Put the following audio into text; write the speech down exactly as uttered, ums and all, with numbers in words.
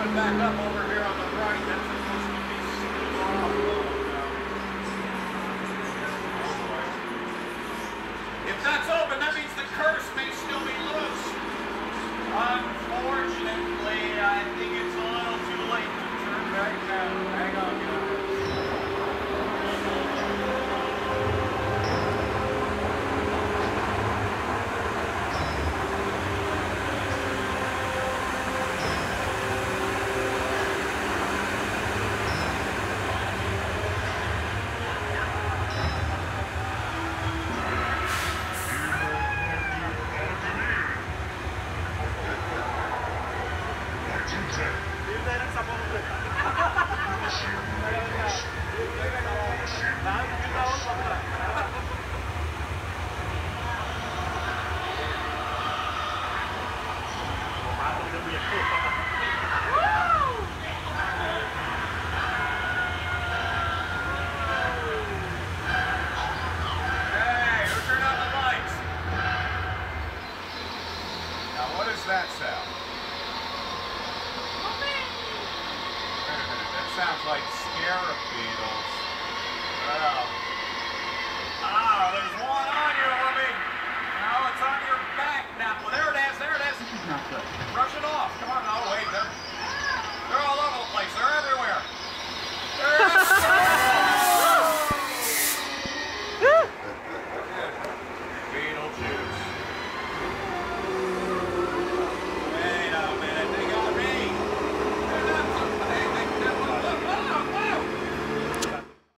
open back up over here on the right. That's supposed to be sealed off. If that's open, that means the curse may still be loose. Unfortunately, I think it's a little too late to turn back now. Hang on, guys. That sound? Wait a minute, that sounds like scarab beetles.